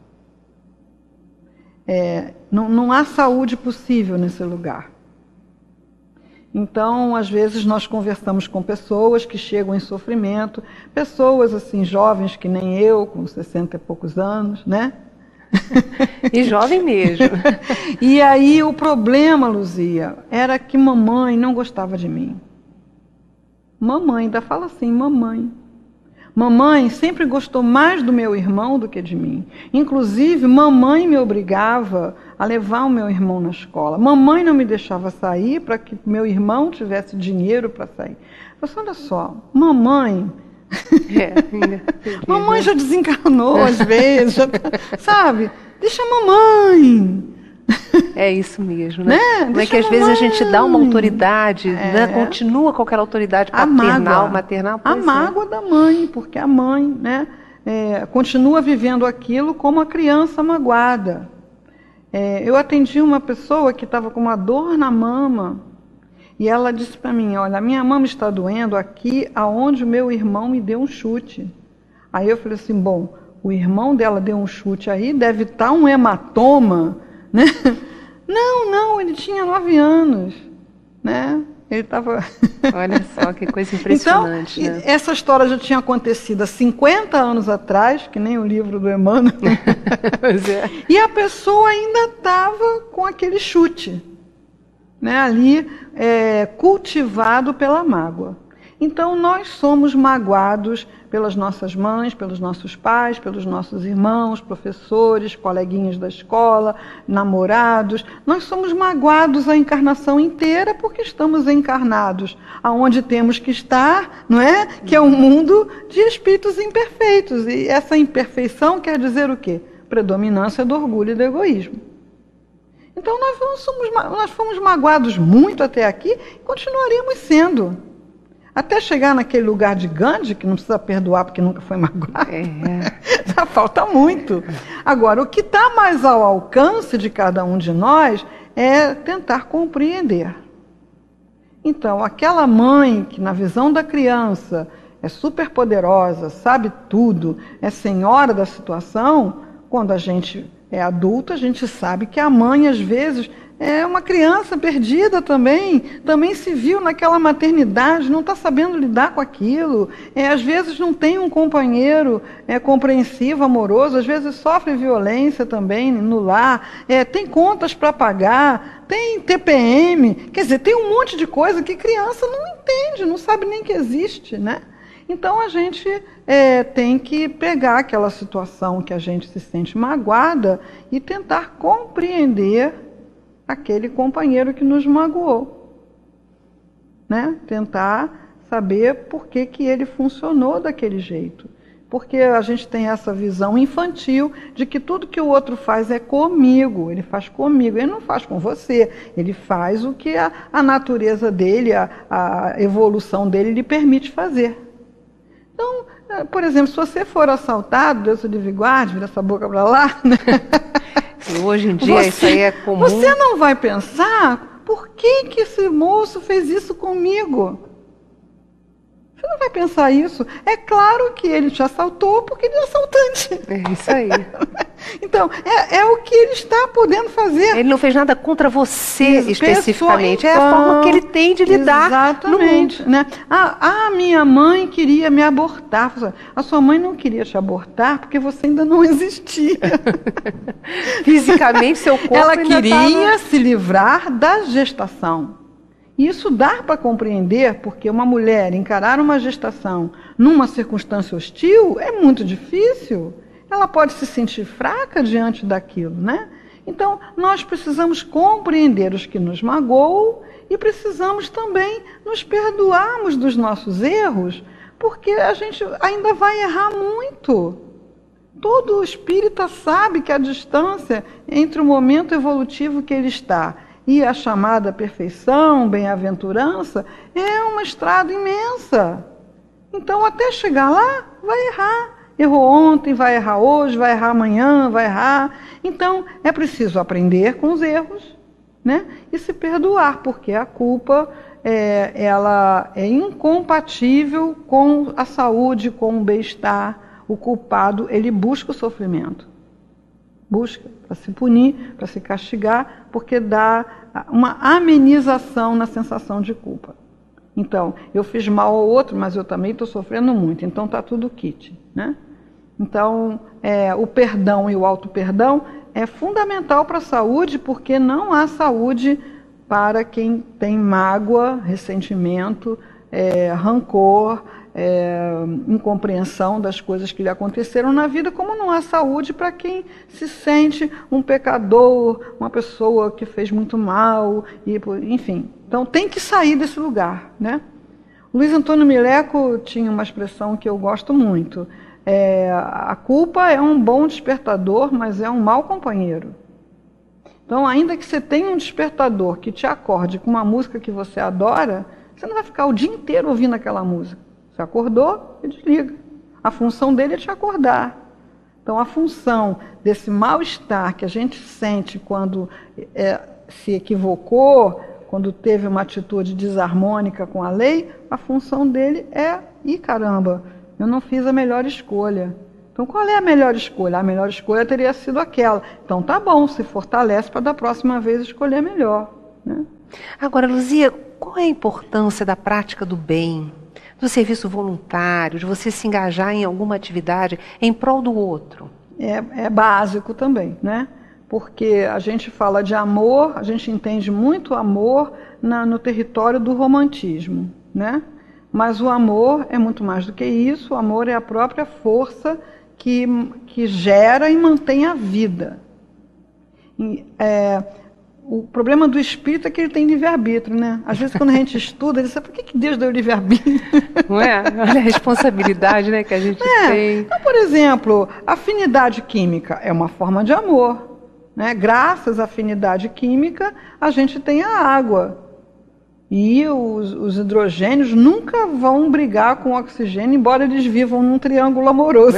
É, não, não há saúde possível nesse lugar. Então, às vezes, nós conversamos com pessoas que chegam em sofrimento, pessoas assim, jovens que nem eu, com sessenta e poucos anos, né? E jovem mesmo. E aí o problema, Luzia, era que mamãe não gostava de mim. Mamãe, ainda fala assim, mamãe. Mamãe sempre gostou mais do meu irmão do que de mim. Inclusive, mamãe me obrigava a levar o meu irmão na escola. Mamãe não me deixava sair para que meu irmão tivesse dinheiro para sair. Mas olha só, mamãe... É, mamãe já desencarnou às vezes, já tá, sabe? Deixa a mamãe... É isso mesmo, né? né? Não é que às vezes a gente dá uma autoridade, é. né? Continua com aquela autoridade paternal, a maternal. A mágoa é. da mãe, porque a mãe, né, é, continua vivendo aquilo como a criança magoada. É, eu atendi uma pessoa que estava com uma dor na mama e ela disse para mim, olha, a minha mama está doendo aqui aonde o meu irmão me deu um chute. Aí eu falei assim, bom, o irmão dela deu um chute aí, deve estar um hematoma, né? Não, não, ele tinha nove anos, né? Ele estava... Olha só, que coisa impressionante. Então, né? essa história já tinha acontecido há cinquenta anos atrás, que nem o livro do Emmanuel. Pois é. E a pessoa ainda estava com aquele chute, né, ali é, cultivado pela mágoa. Então, nós somos magoados pelas nossas mães, pelos nossos pais, pelos nossos irmãos, professores, coleguinhas da escola, namorados. Nós somos magoados a encarnação inteira porque estamos encarnados aonde temos que estar, não é? Que é um mundo de espíritos imperfeitos. E essa imperfeição quer dizer o quê? Predominância do orgulho e do egoísmo. Então, nós, não somos, nós fomos magoados muito até aqui e continuaríamos sendo. Até chegar naquele lugar de Gandhi, que não precisa perdoar porque nunca foi magoado, é. Já falta muito. Agora, o que está mais ao alcance de cada um de nós é tentar compreender. Então, aquela mãe que na visão da criança é super poderosa, sabe tudo, é senhora da situação, quando a gente é adulto, a gente sabe que a mãe, às vezes, é uma criança perdida também, também se viu naquela maternidade, não está sabendo lidar com aquilo, é, às vezes não tem um companheiro é, compreensivo, amoroso, às vezes sofre violência também no lar, é, tem contas para pagar, tem T P M, quer dizer, tem um monte de coisa que criança não entende, não sabe nem que existe, né? Então a gente é, tem que pegar aquela situação que a gente se sente magoada e tentar compreender aquele companheiro que nos magoou, né? Tentar saber por que, que ele funcionou daquele jeito. Porque a gente tem essa visão infantil de que tudo que o outro faz é comigo, ele faz comigo, ele não faz com você, ele faz o que a, a natureza dele, a, a evolução dele lhe permite fazer. Então, por exemplo, se você for assaltado, Deus o livre guarde, vira essa boca para lá, né? Hoje em dia você, isso aí é comum. Você não vai pensar, por que, que esse moço fez isso comigo? Você não vai pensar isso. É claro que ele te assaltou porque ele é assaltante. É isso aí. Então, é, é o que ele está podendo fazer. Ele não fez nada contra você isso, especificamente. Pessoa, é a forma que ele tem de lidar. Exatamente. No né? A, a minha mãe queria me abortar. A sua mãe não queria te abortar porque você ainda não existia. Fisicamente, seu corpo Ela ainda queria tava... se livrar da gestação. E isso dá para compreender, porque uma mulher encarar uma gestação numa circunstância hostil é muito difícil. Ela pode se sentir fraca diante daquilo, né? Então, nós precisamos compreender os que nos magoam e precisamos também nos perdoarmos dos nossos erros, porque a gente ainda vai errar muito. Todo espírita sabe que a distância entre o momento evolutivo que ele está e a chamada perfeição, bem-aventurança, é uma estrada imensa. Então, até chegar lá, vai errar. Errou ontem, vai errar hoje, vai errar amanhã, vai errar. Então, é preciso aprender com os erros, né? E se perdoar, porque a culpa é, ela é incompatível com a saúde, com o bem-estar. O culpado, ele busca o sofrimento. Busca para se punir, para se castigar, porque dá uma amenização na sensação de culpa. Então, eu fiz mal ao outro, mas eu também estou sofrendo muito, então está tudo kit, né? Então, é, o perdão e o auto-perdão é fundamental para a saúde, porque não há saúde para quem tem mágoa, ressentimento, é, rancor, É, incompreensão das coisas que lhe aconteceram na vida, como não há saúde para quem se sente um pecador, uma pessoa que fez muito mal, e, enfim. Então tem que sair desse lugar, né? Luiz Antônio Mileco tinha uma expressão que eu gosto muito. É, a culpa é um bom despertador, mas é um mau companheiro. Então, ainda que você tenha um despertador que te acorde com uma música que você adora, você não vai ficar o dia inteiro ouvindo aquela música. Você acordou e desliga. A função dele é te acordar. Então, a função desse mal-estar que a gente sente quando é, se equivocou, quando teve uma atitude desarmônica com a lei, a função dele é, ih, caramba, eu não fiz a melhor escolha. Então, qual é a melhor escolha? A melhor escolha teria sido aquela. Então, tá bom, se fortalece para da próxima vez escolher melhor, né? Agora, Luzia, qual é a importância da prática do bem, do serviço voluntário, de você se engajar em alguma atividade em prol do outro? É, é básico também, né? Porque a gente fala de amor, a gente entende muito amor na, no território do romantismo, né? Mas o amor é muito mais do que isso, o amor é a própria força que, que gera e mantém a vida. E, é, o problema do espírito é que ele tem livre-arbítrio, né? Às vezes quando a gente estuda, ele sabe por que, que Deus deu livre-arbítrio? Não é? Olha a responsabilidade, né, que a gente é. tem. Então, por exemplo, afinidade química é uma forma de amor. Né? Graças à afinidade química, a gente tem a água. E os, os hidrogênios nunca vão brigar com o oxigênio, embora eles vivam num triângulo amoroso.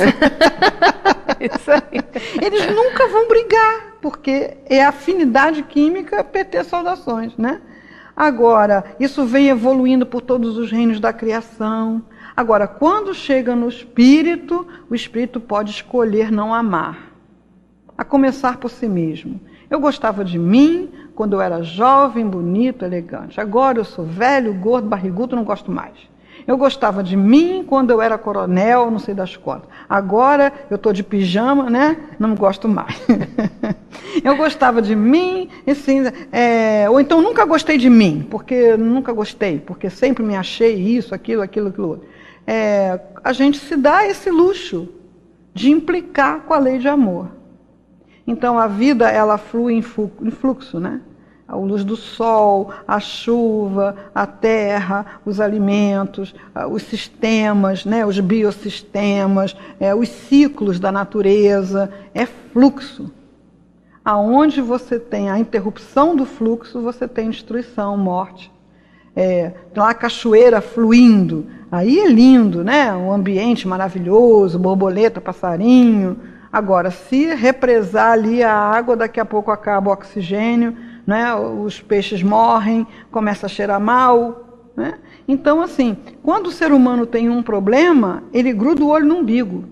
Isso aí. Eles nunca vão brigar, porque é afinidade química, P T saudações, né? Agora, isso vem evoluindo por todos os reinos da criação. Agora, quando chega no espírito, o espírito pode escolher não amar. A começar por si mesmo. Eu gostava de mim quando eu era jovem, bonito, elegante. Agora eu sou velho, gordo, barrigudo, não gosto mais. Eu gostava de mim quando eu era coronel, não sei das contas. Agora eu estou de pijama, né? Não gosto mais. Eu gostava de mim, assim, é, ou então nunca gostei de mim, porque nunca gostei, porque sempre me achei isso, aquilo, aquilo, aquilo outro. É, a gente se dá esse luxo de implicar com a lei de amor. Então a vida ela flui em fluxo, né? A luz do sol, a chuva, a terra, os alimentos, os sistemas, né? Os biosistemas, é, os ciclos da natureza, é fluxo. Aonde você tem a interrupção do fluxo, você tem destruição, morte. É, tem lá a cachoeira fluindo, aí é lindo, né? Um ambiente maravilhoso, borboleta, passarinho. Agora, se represar ali a água, daqui a pouco acaba o oxigênio, né? Os peixes morrem, começa a cheirar mal. Né? Então, assim, quando o ser humano tem um problema, ele gruda o olho no umbigo.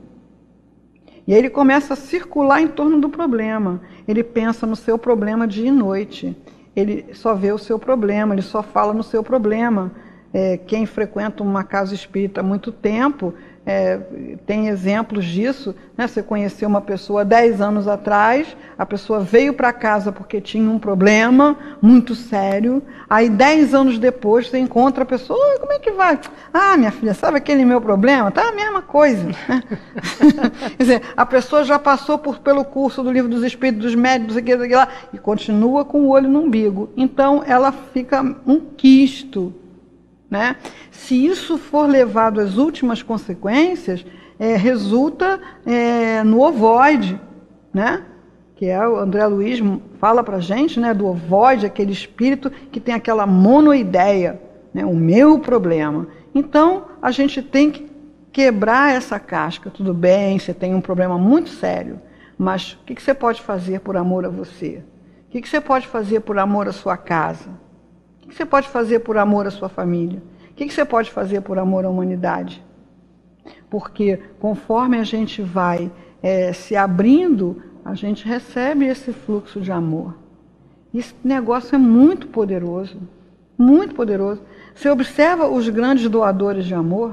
E aí ele começa a circular em torno do problema. Ele pensa no seu problema dia e noite. Ele só vê o seu problema, ele só fala no seu problema. É, quem frequenta uma casa espírita há muito tempo... É, tem exemplos disso, né? Você conheceu uma pessoa dez anos atrás, a pessoa veio para casa porque tinha um problema muito sério, aí dez anos depois você encontra a pessoa, oh, como é que vai? Ah, minha filha, sabe aquele meu problema? Tá a mesma coisa. Né? Quer dizer, a pessoa já passou por, pelo curso do Livro dos Espíritos, dos Médiuns, aquilo, aquilo lá, e continua com o olho no umbigo. Então ela fica um quisto. Né? Se isso for levado às últimas consequências, é, resulta é, no ovoide, né? Que é o André Luiz fala para a gente, né, do ovoide, aquele espírito que tem aquela monoideia, né, o meu problema. Então, a gente tem que quebrar essa casca. Tudo bem, você tem um problema muito sério, mas o que, que você pode fazer por amor a você? O que, que você pode fazer por amor à sua casa? O que você pode fazer por amor à sua família? O que você pode fazer por amor à humanidade? Porque conforme a gente vai é, se abrindo, a gente recebe esse fluxo de amor. Esse negócio é muito poderoso, muito poderoso. Você observa os grandes doadores de amor?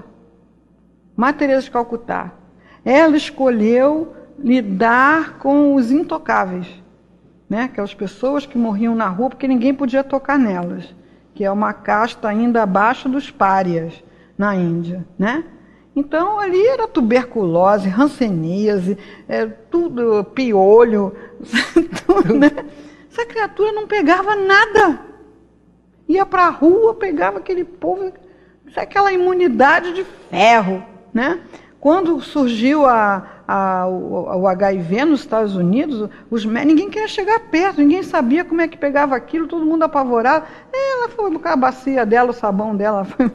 Madre Teresa de Calcutá. Ela escolheu lidar com os intocáveis, né? Aquelas pessoas que morriam na rua porque ninguém podia tocar nelas, que é uma casta ainda abaixo dos párias na Índia, né? Então, ali era tuberculose, hanseníase, é, tudo, piolho, tudo, né? Essa criatura não pegava nada. Ia para a rua, pegava aquele povo, aquela imunidade de ferro, né? Quando surgiu a, a, o, o H I V nos Estados Unidos, os, ninguém queria chegar perto, ninguém sabia como é que pegava aquilo, todo mundo apavorado. Ela foi com a bacia dela, o sabão dela. Foi...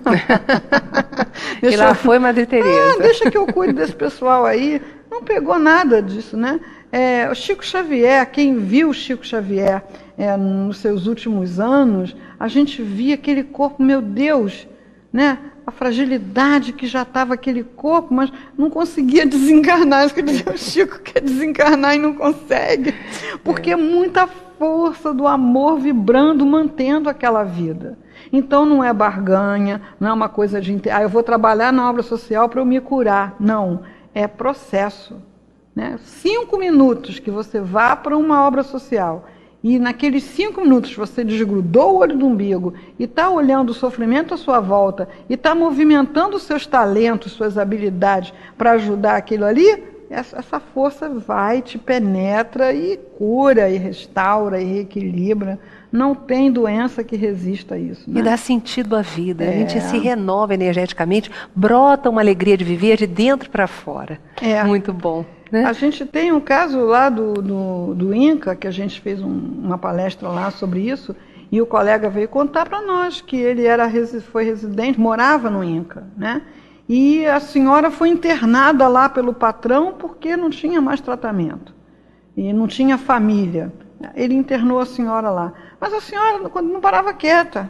e lá foi Madre Teresa. Ah, deixa que eu cuide desse pessoal aí. Não pegou nada disso, né? É, o Chico Xavier, quem viu o Chico Xavier é, nos seus últimos anos, a gente via aquele corpo, meu Deus, né? A fragilidade que já estava aquele corpo, mas não conseguia desencarnar. Isso quer dizer, o Chico quer desencarnar e não consegue, porque é muita força do amor vibrando, mantendo aquela vida. Então não é barganha, não é uma coisa de... Ah, eu vou trabalhar na obra social para eu me curar. Não, é processo. Né? Cinco minutos que você vá para uma obra social e naqueles cinco minutos você desgrudou o olho do umbigo e está olhando o sofrimento à sua volta e está movimentando os seus talentos, suas habilidades para ajudar aquilo ali, essa, essa força vai, te penetra e cura, e restaura, e reequilibra. Não tem doença que resista a isso. Né? E dá sentido à vida. É. A gente se renova energeticamente, brota uma alegria de viver de dentro para fora. É. Muito bom. Né? A gente tem um caso lá do, do, do INCA, que a gente fez um, uma palestra lá sobre isso, e o colega veio contar para nós que ele era, foi residente, morava no INCA, né? E a senhora foi internada lá pelo patrão porque não tinha mais tratamento, e não tinha família. Ele internou a senhora lá. Mas a senhora não parava quieta.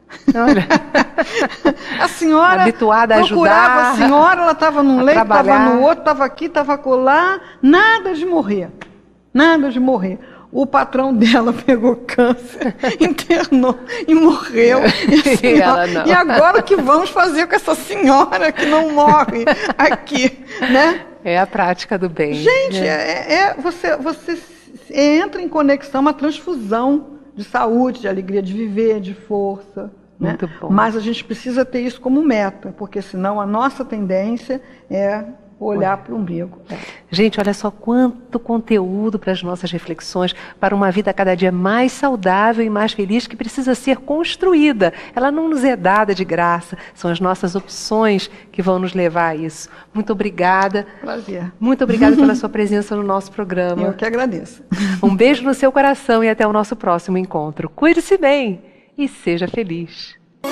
A senhora habituada a procurava ajudar, a senhora, ela estava num leito, estava no outro, estava aqui, estava acolá, nada de morrer, nada de morrer. O patrão dela pegou câncer, internou e morreu. E, senhora, e, e agora o que vamos fazer com essa senhora que não morre aqui, né? É a prática do bem. Gente, né? é, é, você, você entra em conexão, uma transfusão de saúde, de alegria de viver, de força. Muito né? bom. Mas a gente precisa ter isso como meta, porque senão a nossa tendência é olhar para o umbigo. É. Gente, olha só quanto conteúdo para as nossas reflexões, para uma vida cada dia mais saudável e mais feliz, que precisa ser construída. Ela não nos é dada de graça, são as nossas opções que vão nos levar a isso. Muito obrigada. Prazer. Muito obrigada pela sua presença no nosso programa. Eu que agradeço. Um beijo no seu coração e até o nosso próximo encontro. Cuide-se bem e seja feliz.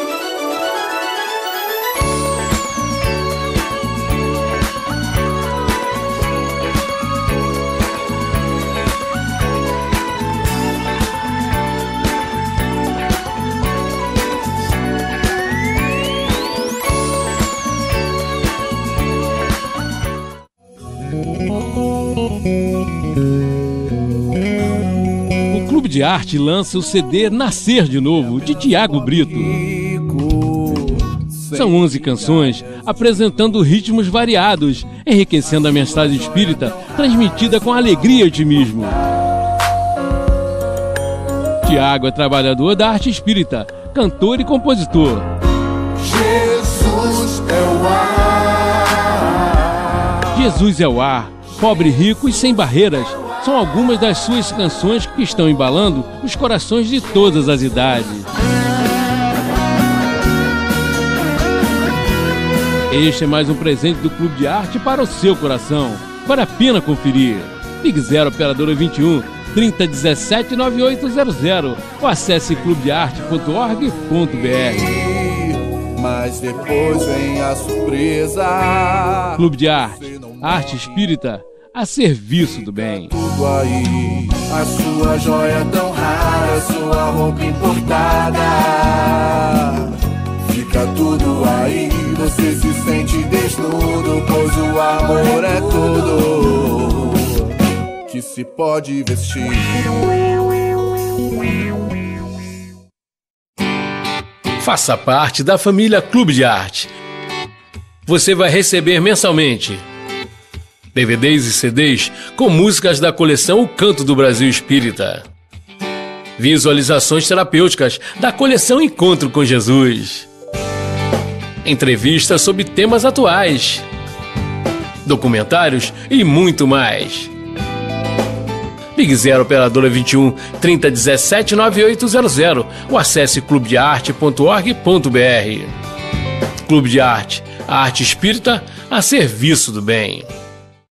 O Clube de Arte lança o C D Nascer de Novo, de Tiago Brito. São onze canções apresentando ritmos variados, enriquecendo a mensagem espírita, transmitida com alegria e otimismo. Tiago é trabalhador da arte espírita, cantor e compositor. Jesus é o ar. Jesus é o ar, pobre, rico e sem barreiras, são algumas das suas canções que estão embalando os corações de todas as idades. Este é mais um presente do Clube de Arte para o seu coração. Vale a pena conferir. Ligue zero operadora vinte e um, trinta, dezessete, noventa e oito zero zero ou acesse clube de arte ponto org ponto br. Mas depois vem a surpresa. Clube de Arte, arte espírita a serviço do bem. Tudo aí, a sua joia tão rara, sua roupa importada. Fica tudo aí, você se sente desnudo, pois o amor é tudo que se pode vestir. Faça parte da família Clube de Arte. Você vai receber mensalmente D V Ds e C Ds com músicas da coleção O Canto do Brasil Espírita, visualizações terapêuticas da coleção Encontro com Jesus, entrevistas sobre temas atuais, documentários e muito mais. Ligue zero operadora vinte e um, trinta, dezessete, noventa e oito zero zero ou acesse clube de arte ponto org ponto br. Clube de Arte, a arte espírita a serviço do bem.